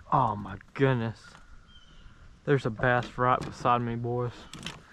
Oh my goodness. There's a bass right beside me, boys.